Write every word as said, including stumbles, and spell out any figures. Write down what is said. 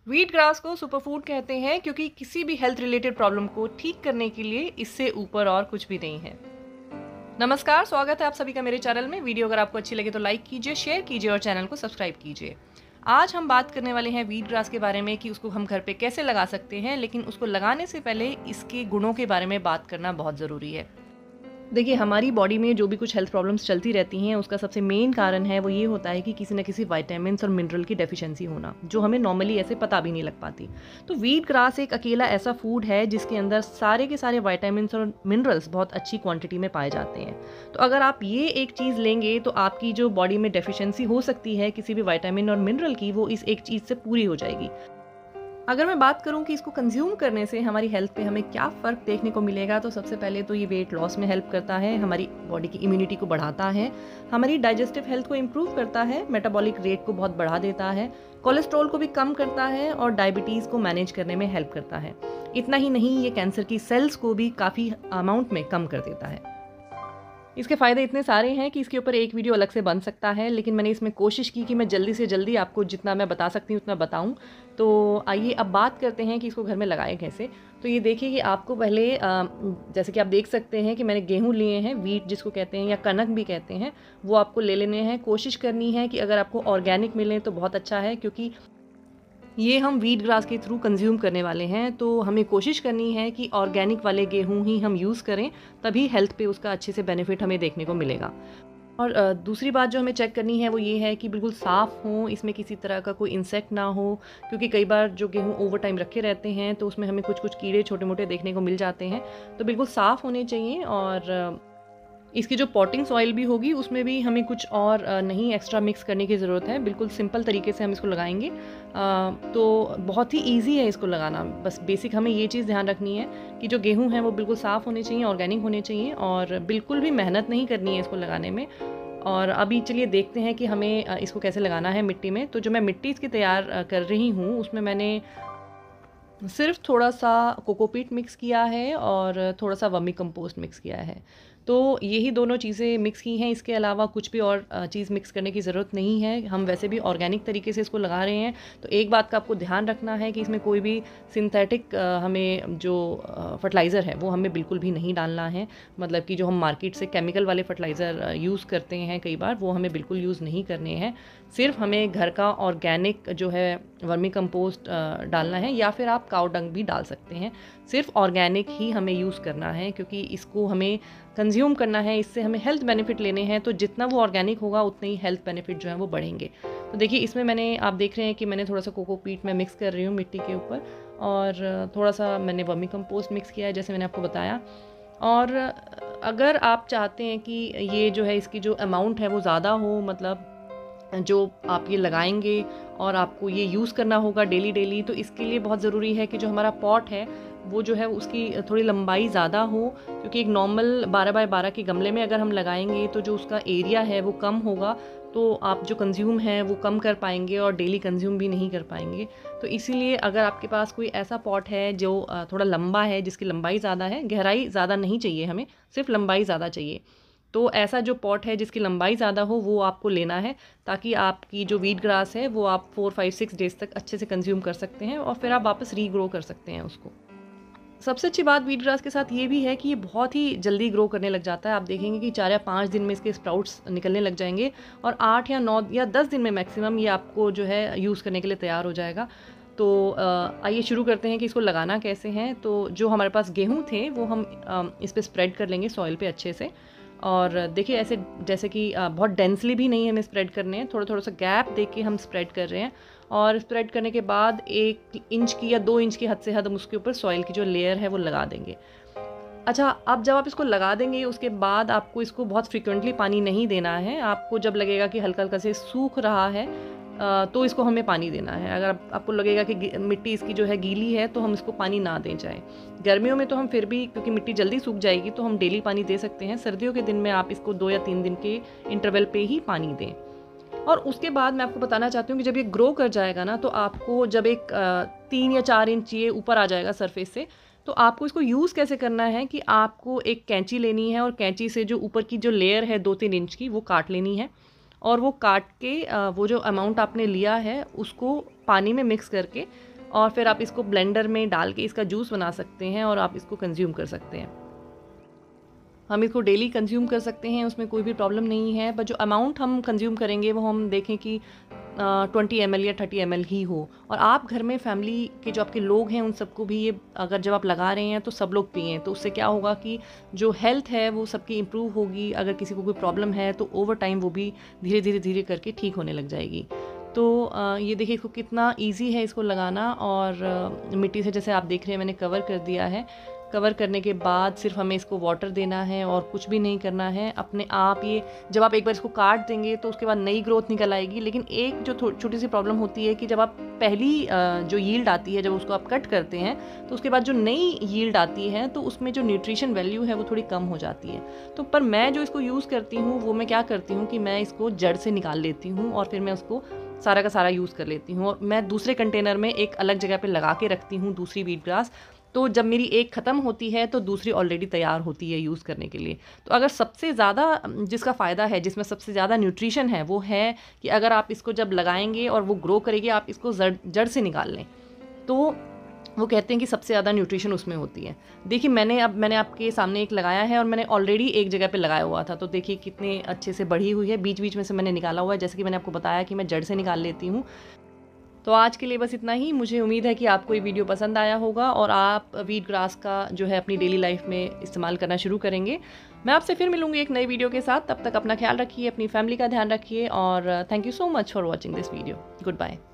Wheat grass को superfood कहते हैं क्योंकि किसी भी हेल्थ रिलेटेड प्रॉब्लम को ठीक करने के लिए इससे ऊपर और कुछ भी नहीं है। नमस्कार, स्वागत है आप सभी का मेरे चैनल में। वीडियो अगर आपको अच्छी लगे तो लाइक कीजिए, शेयर कीजिए और चैनल को सब्सक्राइब कीजिए। आज हम बात करने वाले हैं व्हीट ग्रास के बारे में कि उसको हम घर पे कैसे लगा सकते हैं, लेकिन उसको लगाने से पहले इसके गुणों के बारे में बात करना बहुत ज़रूरी है। देखिए, हमारी बॉडी में जो भी कुछ हेल्थ प्रॉब्लम्स चलती रहती हैं उसका सबसे मेन कारण है वो ये होता है कि किसी न किसी विटामिन्स और मिनरल की डेफिशिएंसी होना, जो हमें नॉर्मली ऐसे पता भी नहीं लग पाती। तो व्हीट ग्रास एक अकेला ऐसा फूड है जिसके अंदर सारे के सारे विटामिन्स और मिनरल्स बहुत अच्छी क्वांटिटी में पाए जाते हैं। तो अगर आप ये एक चीज़ लेंगे तो आपकी जो बॉडी में डेफिशिएंसी हो सकती है किसी भी विटामिन और मिनरल की, वो इस एक चीज़ से पूरी हो जाएगी। अगर मैं बात करूं कि इसको कंज्यूम करने से हमारी हेल्थ पे हमें क्या फ़र्क देखने को मिलेगा, तो सबसे पहले तो ये वेट लॉस में हेल्प करता है, हमारी बॉडी की इम्यूनिटी को बढ़ाता है, हमारी डाइजेस्टिव हेल्थ को इम्प्रूव करता है, मेटाबॉलिक रेट को बहुत बढ़ा देता है, कोलेस्ट्रॉल को भी कम करता है और डायबिटीज़ को मैनेज करने में हेल्प करता है। इतना ही नहीं, ये कैंसर की सेल्स को भी काफ़ी अमाउंट में कम कर देता है। इसके फ़ायदे इतने सारे हैं कि इसके ऊपर एक वीडियो अलग से बन सकता है, लेकिन मैंने इसमें कोशिश की कि मैं जल्दी से जल्दी आपको जितना मैं बता सकती हूँ उतना बताऊँ। तो आइए अब बात करते हैं कि इसको घर में लगाएं कैसे। तो ये देखिए कि आपको पहले जैसे कि आप देख सकते हैं कि मैंने गेहूँ लिए हैं, व्हीट जिसको कहते हैं या कनक भी कहते हैं, वो आपको ले लेने हैं। कोशिश करनी है कि अगर आपको ऑर्गेनिक मिले तो बहुत अच्छा है, क्योंकि ये हम व्हीट ग्रास के थ्रू कंज्यूम करने वाले हैं, तो हमें कोशिश करनी है कि ऑर्गेनिक वाले गेहूं ही हम यूज़ करें, तभी हेल्थ पे उसका अच्छे से बेनिफिट हमें देखने को मिलेगा। और अ, दूसरी बात जो हमें चेक करनी है वो ये है कि बिल्कुल साफ़ हो, इसमें किसी तरह का कोई इंसेक्ट ना हो, क्योंकि कई बार जो गेहूँ ओवर टाइम रखे रहते हैं तो उसमें हमें कुछ कुछ कीड़े छोटे मोटे देखने को मिल जाते हैं। तो बिल्कुल साफ़ होने चाहिए। और इसकी जो पॉटिंग सॉइल भी होगी उसमें भी हमें कुछ और नहीं एक्स्ट्रा मिक्स करने की ज़रूरत है। बिल्कुल सिंपल तरीके से हम इसको लगाएंगे। तो बहुत ही इजी है इसको लगाना। बस बेसिक हमें ये चीज़ ध्यान रखनी है कि जो गेहूं हैं वो बिल्कुल साफ़ होने चाहिए, ऑर्गेनिक होने चाहिए और बिल्कुल भी मेहनत नहीं करनी है इसको लगाने में। और अभी चलिए देखते हैं कि हमें इसको कैसे लगाना है मिट्टी में। तो जो मैं मिट्टी इसकी तैयार कर रही हूँ उसमें मैंने सिर्फ थोड़ा सा कोकोपीट मिक्स किया है और थोड़ा सा वर्मी कंपोस्ट मिक्स किया है। तो यही दोनों चीज़ें मिक्स की हैं, इसके अलावा कुछ भी और चीज़ मिक्स करने की ज़रूरत नहीं है। हम वैसे भी ऑर्गेनिक तरीके से इसको लगा रहे हैं। तो एक बात का आपको ध्यान रखना है कि इसमें कोई भी सिंथेटिक हमें जो फर्टिलाइज़र है वो हमें बिल्कुल भी नहीं डालना है। मतलब कि जो हम मार्केट से केमिकल वाले फर्टिलाइज़र यूज़ करते हैं कई बार, वो हमें बिल्कुल यूज़ नहीं करने हैं। सिर्फ हमें घर का ऑर्गेनिक जो है वर्मी कंपोस्ट डालना है, या फिर आप काउ डंग भी डाल सकते हैं। सिर्फ ऑर्गेनिक ही हमें यूज़ करना है, क्योंकि इसको हमें कंज्यूम करना है, इससे हमें हेल्थ बेनिफिट लेने हैं। तो जितना वो ऑर्गेनिक होगा उतने ही हेल्थ बेनिफिट जो है वो बढ़ेंगे। तो देखिए, इसमें मैंने आप देख रहे हैं कि मैंने थोड़ा सा कोकोपीट में मिक्स कर रही हूँ मिट्टी के ऊपर, और थोड़ा सा मैंने वर्मी कंपोस्ट मिक्स किया है जैसे मैंने आपको बताया। और अगर आप चाहते हैं कि ये जो है इसकी जो अमाउंट है वो ज़्यादा हो, मतलब जो आप ये लगाएंगे और आपको ये यूज़ करना होगा डेली डेली, तो इसके लिए बहुत ज़रूरी है कि जो हमारा पॉट है वो जो है उसकी थोड़ी लंबाई ज़्यादा हो। क्योंकि एक नॉर्मल बारह बाय बारह के गमले में अगर हम लगाएंगे तो जो उसका एरिया है वो कम होगा, तो आप जो कंज्यूम है वो कम कर पाएंगे और डेली कंज्यूम भी नहीं कर पाएंगे। तो इसीलिए अगर आपके पास कोई ऐसा पॉट है जो थोड़ा लंबा है, जिसकी लंबाई ज़्यादा है, गहराई ज़्यादा नहीं चाहिए हमें, सिर्फ लंबाई ज़्यादा चाहिए, तो ऐसा जो पॉट है जिसकी लंबाई ज़्यादा हो वो आपको लेना है, ताकि आपकी जो व्हीट ग्रास है वो आप फोर फाइव सिक्स डेज तक अच्छे से कंज्यूम कर सकते हैं और फिर आप वापस रीग्रो कर सकते हैं उसको। सबसे अच्छी बात व्हीट ग्रास के साथ ये भी है कि ये बहुत ही जल्दी ग्रो करने लग जाता है। आप देखेंगे कि चार या पाँच दिन में इसके स्प्राउट्स निकलने लग जाएंगे और आठ या नौ या दस दिन में मैक्सिमम ये आपको जो है यूज़ करने के लिए तैयार हो जाएगा। तो आइए शुरू करते हैं कि इसको लगाना कैसे है। तो जो हमारे पास गेहूँ थे वो हम इस पर स्प्रेड कर लेंगे सॉइल पे अच्छे से। और देखिए, ऐसे जैसे कि बहुत डेंसली भी नहीं हमें स्प्रेड करने हैं, थोड़ा थोड़ा सा गैप देख के हम स्प्रेड कर रहे हैं। और स्प्रेड करने के बाद एक इंच की या दो इंच की हद से हद हम उसके ऊपर सॉइल की जो लेयर है वो लगा देंगे। अच्छा, अब जब आप इसको लगा देंगे उसके बाद आपको इसको बहुत फ्रिक्वेंटली पानी नहीं देना है। आपको जब लगेगा कि हल्का हल्का से सूख रहा है तो इसको हमें पानी देना है। अगर आपको लगेगा कि मिट्टी इसकी जो है गीली है तो हम इसको पानी ना दें जाए। गर्मियों में तो हम फिर भी, क्योंकि मिट्टी जल्दी सूख जाएगी, तो हम डेली पानी दे सकते हैं। सर्दियों के दिन में आप इसको दो या तीन दिन के इंटरवल पे ही पानी दें। और उसके बाद मैं आपको बताना चाहती हूँ कि जब ये ग्रो कर जाएगा ना, तो आपको जब एक तीन या चार इंच ये ऊपर आ जाएगा सरफेस से, तो आपको इसको यूज़ कैसे करना है कि आपको एक कैंची लेनी है और कैंची से जो ऊपर की जो लेयर है दो तीन इंच की वो काट लेनी है। और वो काट के वो जो अमाउंट आपने लिया है उसको पानी में मिक्स करके और फिर आप इसको ब्लेंडर में डाल के इसका जूस बना सकते हैं और आप इसको कंज्यूम कर सकते हैं। हम इसको डेली कंज्यूम कर सकते हैं, उसमें कोई भी प्रॉब्लम नहीं है। बट जो अमाउंट हम कंज्यूम करेंगे वो हम देखें कि ट्वेंटी एम एल या थर्टी एम एल ही हो। और आप घर में फैमिली के जो आपके लोग हैं उन सबको भी ये अगर जब आप लगा रहे हैं तो सब लोग पिएँ, तो उससे क्या होगा कि जो हेल्थ है वो सबकी इम्प्रूव होगी। अगर किसी को कोई प्रॉब्लम है तो ओवर टाइम वो भी धीरे धीरे धीरे करके ठीक होने लग जाएगी। तो ये देखिए इसको कितना इजी है इसको लगाना। और मिट्टी से जैसे आप देख रहे हैं मैंने कवर कर दिया है। कवर करने के बाद सिर्फ हमें इसको वाटर देना है और कुछ भी नहीं करना है। अपने आप ये जब आप एक बार इसको काट देंगे तो उसके बाद नई ग्रोथ निकल आएगी। लेकिन एक जो छोटी सी प्रॉब्लम होती है कि जब आप पहली जो यील्ड आती है, जब उसको आप कट करते हैं तो उसके बाद जो नई यील्ड आती है तो उसमें जो न्यूट्रिशन वैल्यू है वो थोड़ी कम हो जाती है। तो पर मैं जो इसको यूज़ करती हूँ वो मैं क्या करती हूँ कि मैं इसको जड़ से निकाल लेती हूँ और फिर मैं उसको सारा का सारा यूज़ कर लेती हूँ। और मैं दूसरे कंटेनर में एक अलग जगह पे लगा के रखती हूँ दूसरी वीट ग्रास। तो जब मेरी एक ख़त्म होती है तो दूसरी ऑलरेडी तैयार होती है यूज़ करने के लिए। तो अगर सबसे ज़्यादा जिसका फ़ायदा है, जिसमें सबसे ज़्यादा न्यूट्रिशन है, वो है कि अगर आप इसको जब लगाएंगे और वो ग्रो करेगी, आप इसको जड़ जड़ से निकाल लें, तो वो कहते हैं कि सबसे ज़्यादा न्यूट्रिशन उसमें होती है। देखिए मैंने अब मैंने आपके सामने एक लगाया है और मैंने ऑलरेडी एक जगह पे लगाया हुआ था, तो देखिए कितने अच्छे से बढ़ी हुई है। बीच बीच में से मैंने निकाला हुआ है, जैसे कि मैंने आपको बताया कि मैं जड़ से निकाल लेती हूँ। तो आज के लिए बस इतना ही। मुझे उम्मीद है कि आपको ये वीडियो पसंद आया होगा और आप वीट ग्रास का जो है अपनी डेली लाइफ में इस्तेमाल करना शुरू करेंगे। मैं आपसे फिर मिलूंगी एक नई वीडियो के साथ। तब तक अपना ख्याल रखिए, अपनी फैमिली का ध्यान रखिए और thank you so much for watching this video. Good bye.